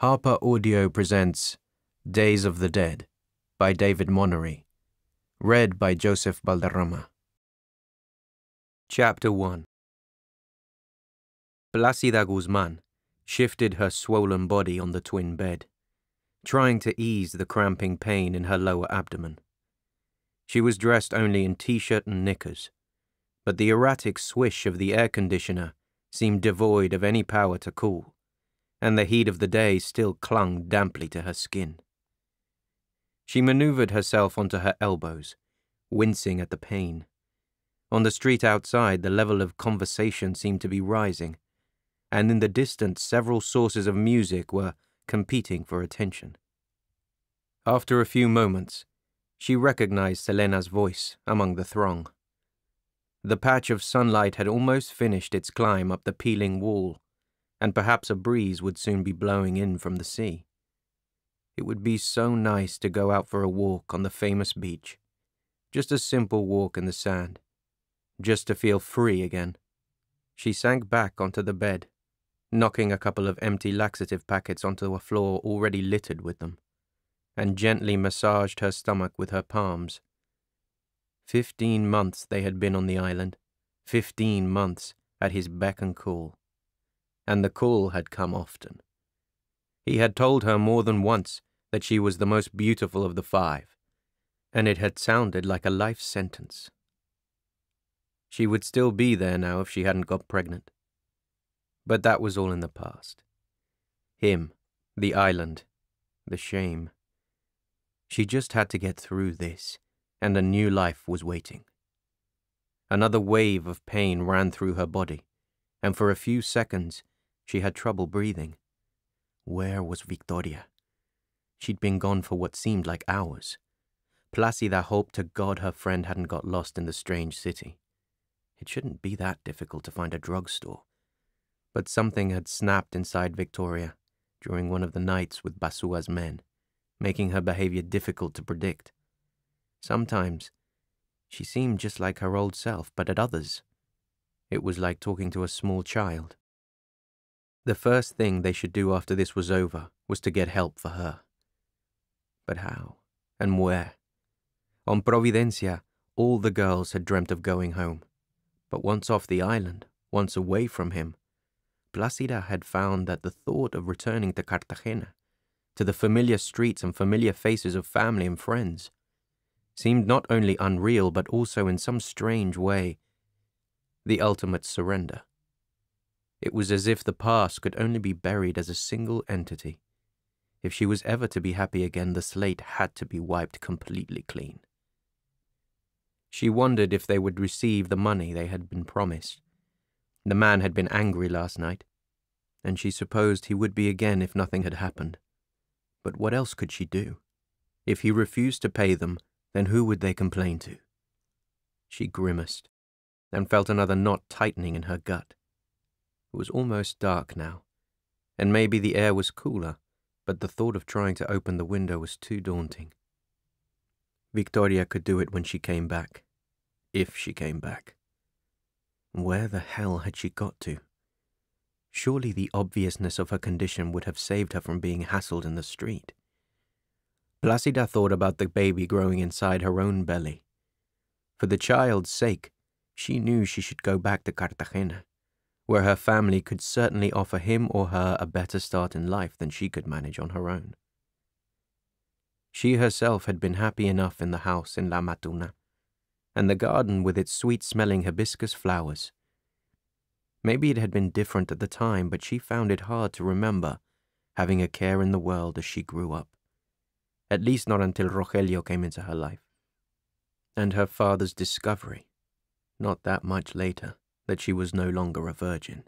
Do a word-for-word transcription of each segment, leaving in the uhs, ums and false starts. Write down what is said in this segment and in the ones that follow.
Harper Audio presents Days of the Dead by David Monnery, read by Joseph Balderrama. Chapter one. Plácida Guzmán shifted her swollen body on the twin bed, trying to ease the cramping pain in her lower abdomen. She was dressed only in t-shirt and knickers, but the erratic swish of the air conditioner seemed devoid of any power to cool, and the heat of the day still clung damply to her skin. She maneuvered herself onto her elbows, wincing at the pain. On the street outside, the level of conversation seemed to be rising, and in the distance several sources of music were competing for attention. After a few moments, she recognized Selena's voice among the throng. The patch of sunlight had almost finished its climb up the peeling wall, and perhaps a breeze would soon be blowing in from the sea. It would be so nice to go out for a walk on the famous beach, just a simple walk in the sand, just to feel free again. She sank back onto the bed, knocking a couple of empty laxative packets onto a floor already littered with them, and gently massaged her stomach with her palms. Fifteen months they had been on the island, fifteen months at his beck and call. And the call had come often. He had told her more than once that she was the most beautiful of the five, and it had sounded like a life sentence. She would still be there now if she hadn't got pregnant. But that was all in the past. Him, the island, the shame. She just had to get through this, and a new life was waiting. Another wave of pain ran through her body, and for a few seconds she had trouble breathing. Where was Victoria? She'd been gone for what seemed like hours. Plácida hoped to God her friend hadn't got lost in the strange city. It shouldn't be that difficult to find a drugstore. But something had snapped inside Victoria during one of the nights with Basua's men, making her behavior difficult to predict. Sometimes she seemed just like her old self, but at others, it was like talking to a small child. The first thing they should do after this was over was to get help for her. But how? And where? On Providencia, all the girls had dreamt of going home. But once off the island, once away from him, Plácida had found that the thought of returning to Cartagena, to the familiar streets and familiar faces of family and friends, seemed not only unreal but also in some strange way the ultimate surrender. It was as if the past could only be buried as a single entity. If she was ever to be happy again, the slate had to be wiped completely clean. She wondered if they would receive the money they had been promised. The man had been angry last night, and she supposed he would be again if nothing had happened. But what else could she do? If he refused to pay them, then who would they complain to? She grimaced, and felt another knot tightening in her gut. It was almost dark now, and maybe the air was cooler, but the thought of trying to open the window was too daunting. Victoria could do it when she came back, if she came back. Where the hell had she got to? Surely the obviousness of her condition would have saved her from being hassled in the street. Plácida thought about the baby growing inside her own belly. For the child's sake, she knew she should go back to Cartagena, where her family could certainly offer him or her a better start in life than she could manage on her own. She herself had been happy enough in the house in La Matuna, and the garden with its sweet-smelling hibiscus flowers. Maybe it had been different at the time, but she found it hard to remember having a care in the world as she grew up, at least not until Rogelio came into her life. And her father's discovery, not that much later, that she was no longer a virgin.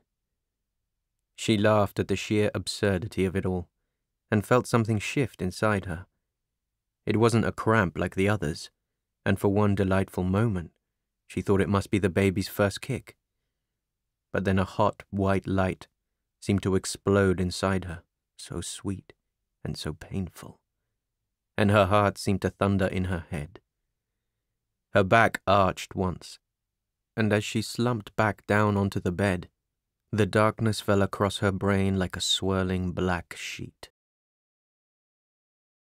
She laughed at the sheer absurdity of it all, and felt something shift inside her. It wasn't a cramp like the others, and for one delightful moment, she thought it must be the baby's first kick. But then a hot, white light seemed to explode inside her, so sweet and so painful, and her heart seemed to thunder in her head. Her back arched once, and as she slumped back down onto the bed, the darkness fell across her brain like a swirling black sheet.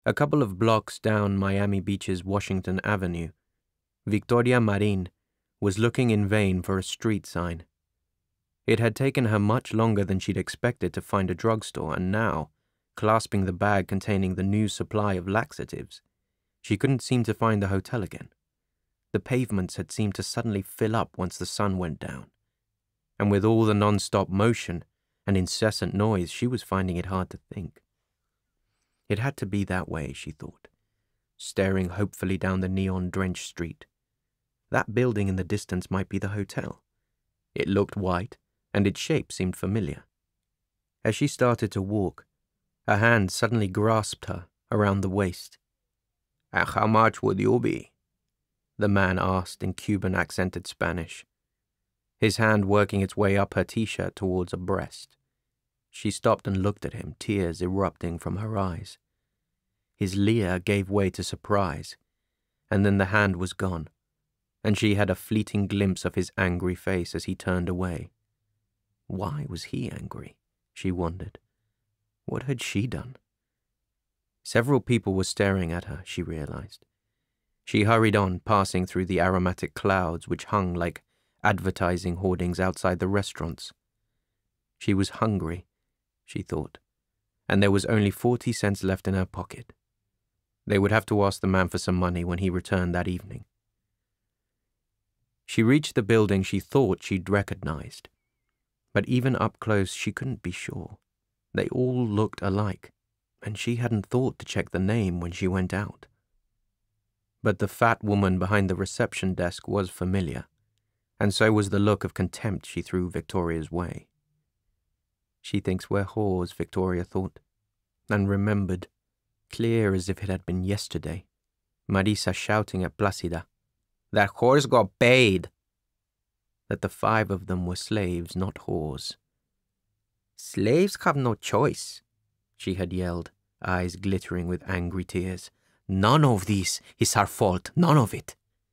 A couple of blocks down Miami Beach's Washington Avenue, Victoria Marin was looking in vain for a street sign. It had taken her much longer than she'd expected to find a drugstore, and now, clasping the bag containing the new supply of laxatives, she couldn't seem to find the hotel again. The pavements had seemed to suddenly fill up once the sun went down, and with all the non-stop motion and incessant noise, she was finding it hard to think. It had to be that way, she thought, staring hopefully down the neon-drenched street. That building in the distance might be the hotel. It looked white, and its shape seemed familiar. As she started to walk, a hand suddenly grasped her around the waist. "And how much would you be?" the man asked in Cuban-accented Spanish, his hand working its way up her t-shirt towards a breast. She stopped and looked at him, tears erupting from her eyes. His leer gave way to surprise, and then the hand was gone, and she had a fleeting glimpse of his angry face as he turned away. Why was he angry? She wondered. What had she done? Several people were staring at her, she realized. She hurried on, passing through the aromatic clouds which hung like advertising hoardings outside the restaurants. She was hungry, she thought, and there was only forty cents left in her pocket. They would have to ask the man for some money when he returned that evening. She reached the building she thought she'd recognized, but even up close she couldn't be sure. They all looked alike, and she hadn't thought to check the name when she went out. But the fat woman behind the reception desk was familiar, and so was the look of contempt she threw Victoria's way. She thinks we're whores, Victoria thought, and remembered, clear as if it had been yesterday, Marisa shouting at Placida, "That whores got paid!" That the five of them were slaves, not whores. "Slaves have no choice," she had yelled, eyes glittering with angry tears. "None of this is our fault, none of it."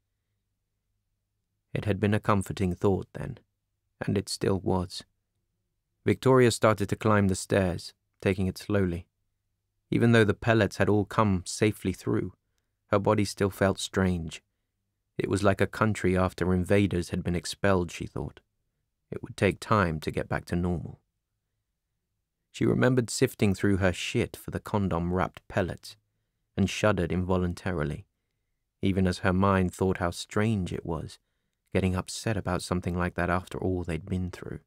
It had been a comforting thought then, and it still was. Victoria started to climb the stairs, taking it slowly. Even though the pellets had all come safely through, her body still felt strange. It was like a country after invaders had been expelled, she thought. It would take time to get back to normal. She remembered sifting through her shit for the condom-wrapped pellets, and shuddered involuntarily, even as her mind thought how strange it was, getting upset about something like that after all they'd been through.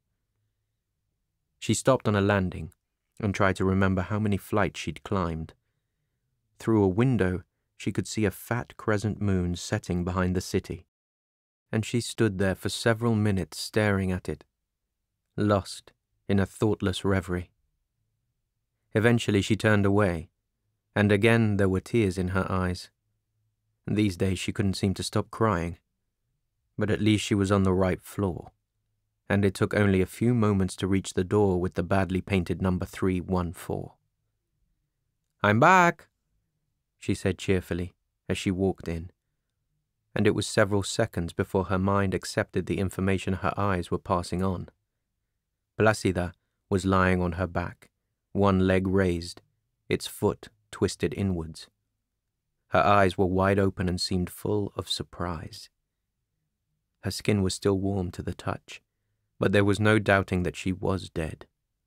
She stopped on a landing and tried to remember how many flights she'd climbed. Through a window, she could see a fat crescent moon setting behind the city, and she stood there for several minutes staring at it, lost in a thoughtless reverie. Eventually she turned away, and again there were tears in her eyes. These days she couldn't seem to stop crying, but at least she was on the right floor, and it took only a few moments to reach the door with the badly painted number three one four. "I'm back," she said cheerfully as she walked in, and it was several seconds before her mind accepted the information her eyes were passing on. Placida was lying on her back, one leg raised, its foot twisted inwards. Her eyes were wide open and seemed full of surprise. Her skin was still warm to the touch, but there was no doubting that she was dead.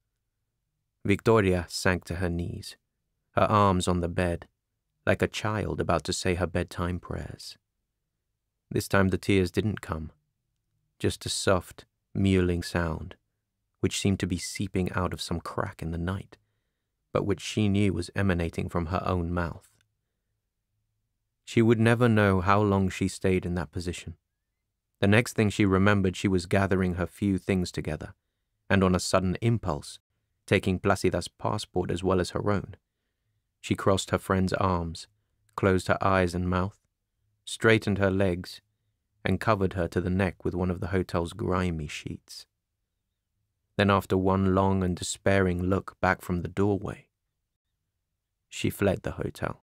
Victoria sank to her knees, her arms on the bed, like a child about to say her bedtime prayers. This time the tears didn't come, just a soft, mewling sound, which seemed to be seeping out of some crack in the night, but which she knew was emanating from her own mouth. She would never know how long she stayed in that position. The next thing she remembered, she was gathering her few things together, and on a sudden impulse, taking Placida's passport as well as her own. She crossed her friend's arms, closed her eyes and mouth, straightened her legs, and covered her to the neck with one of the hotel's grimy sheets. Then after one long and despairing look back from the doorway, she fled the hotel.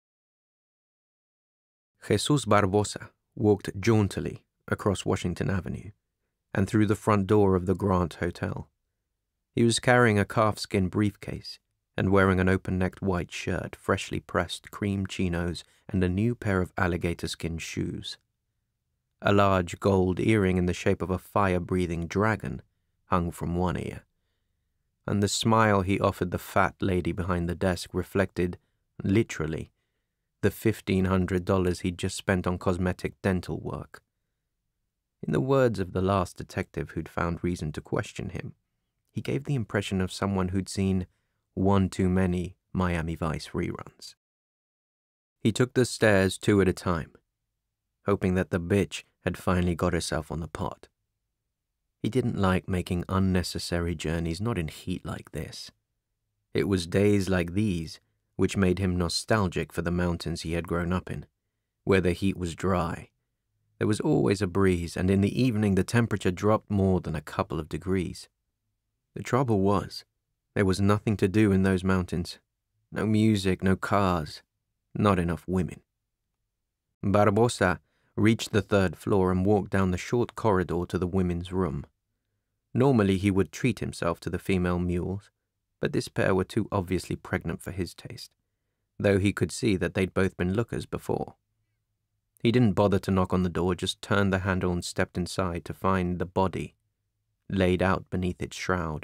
Jesus Barbosa walked jauntily across Washington Avenue and through the front door of the Grant Hotel. He was carrying a calfskin briefcase and wearing an open-necked white shirt, freshly pressed cream chinos, and a new pair of alligator skin shoes. A large gold earring in the shape of a fire-breathing dragon hung from one ear, and the smile he offered the fat lady behind the desk reflected, literally, the fifteen hundred dollars he'd just spent on cosmetic dental work. In the words of the last detective who'd found reason to question him, he gave the impression of someone who'd seen one too many Miami Vice reruns. He took the stairs two at a time, hoping that the bitch had finally got herself on the pot. He didn't like making unnecessary journeys, not in heat like this. It was days like these which made him nostalgic for the mountains he had grown up in, where the heat was dry. There was always a breeze, and in the evening the temperature dropped more than a couple of degrees. The trouble was, there was nothing to do in those mountains. No music, no cars, not enough women. Barbosa reached the third floor and walked down the short corridor to the women's room. Normally he would treat himself to the female mules, but this pair were too obviously pregnant for his taste, though he could see that they'd both been lookers before. He didn't bother to knock on the door, just turned the handle and stepped inside to find the body laid out beneath its shroud.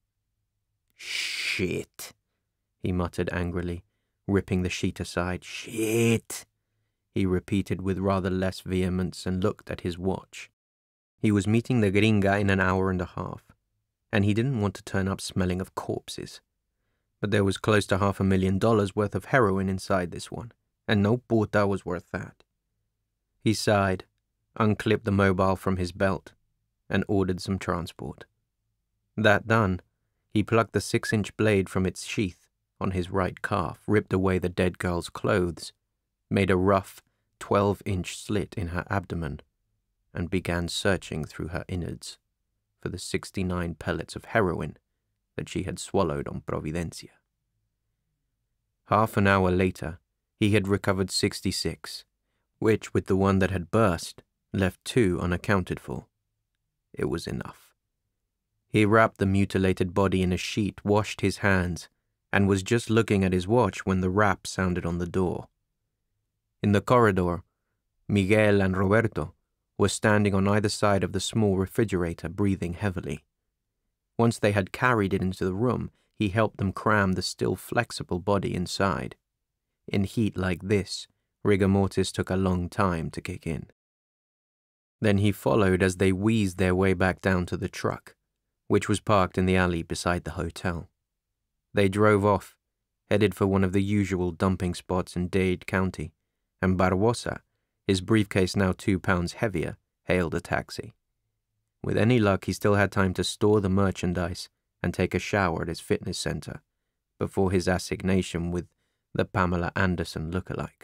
"Shit," he muttered angrily, ripping the sheet aside. "Shit," he repeated with rather less vehemence and looked at his watch. He was meeting the gringa in an hour and a half, and he didn't want to turn up smelling of corpses. But there was close to half a million dollars worth of heroin inside this one, and no puta was worth that. He sighed, unclipped the mobile from his belt, and ordered some transport. That done, he plucked the six-inch blade from its sheath on his right calf, ripped away the dead girl's clothes, made a rough twelve-inch slit in her abdomen, and began searching through her innards for the sixty-nine pellets of heroin that she had swallowed on Providencia. Half an hour later, he had recovered sixty-six, which, with the one that had burst, left two unaccounted for. It was enough. He wrapped the mutilated body in a sheet, washed his hands, and was just looking at his watch when the rap sounded on the door. In the corridor, Miguel and Roberto were standing on either side of the small refrigerator, breathing heavily. Once they had carried it into the room, he helped them cram the still flexible body inside. In heat like this, rigor mortis took a long time to kick in. Then he followed as they wheezed their way back down to the truck, which was parked in the alley beside the hotel. They drove off, headed for one of the usual dumping spots in Dade County, and Barbosa, his briefcase now two pounds heavier, hailed a taxi. With any luck, he still had time to store the merchandise and take a shower at his fitness center before his assignation with the Pamela Anderson lookalike.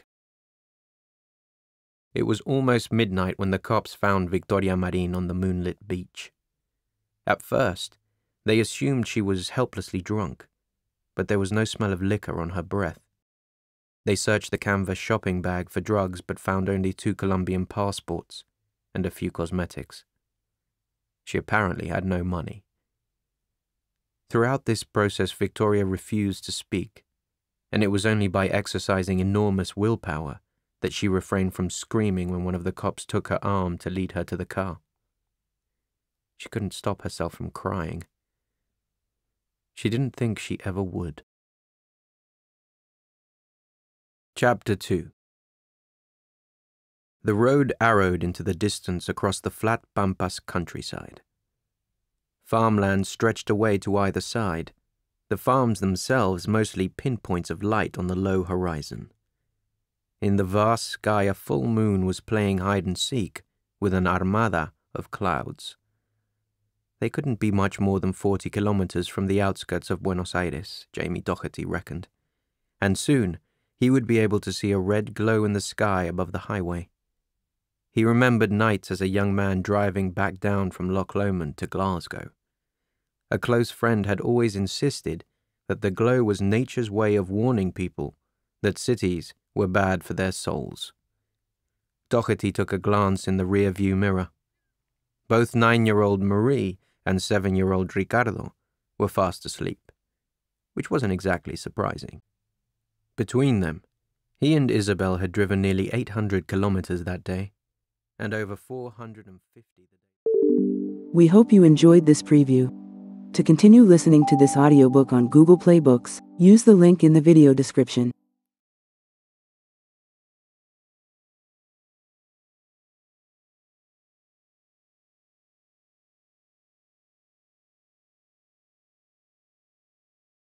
It was almost midnight when the cops found Victoria Marin on the moonlit beach. At first, they assumed she was helplessly drunk, but there was no smell of liquor on her breath. They searched the canvas shopping bag for drugs but found only two Colombian passports and a few cosmetics. She apparently had no money. Throughout this process, Victoria refused to speak, and it was only by exercising enormous willpower that she refrained from screaming when one of the cops took her arm to lead her to the car. She couldn't stop herself from crying. She didn't think she ever would. Chapter two. The road arrowed into the distance across the flat Pampas countryside. Farmland stretched away to either side, the farms themselves mostly pinpoints of light on the low horizon. In the vast sky, a full moon was playing hide-and-seek with an armada of clouds. They couldn't be much more than forty kilometers from the outskirts of Buenos Aires, Jamie Doherty reckoned, and soon he would be able to see a red glow in the sky above the highway. He remembered nights as a young man driving back down from Loch Lomond to Glasgow. A close friend had always insisted that the glow was nature's way of warning people that cities were bad for their souls. Doherty took a glance in the rear-view mirror. Both nine-year-old Marie and seven-year-old Ricardo were fast asleep. which wasn't exactly surprising. Between them, he and Isabel had driven nearly eight hundred kilometers that day, and over four hundred fifty the day. We hope you enjoyed this preview. To continue listening to this audiobook on Google Play Books, use the link in the video description.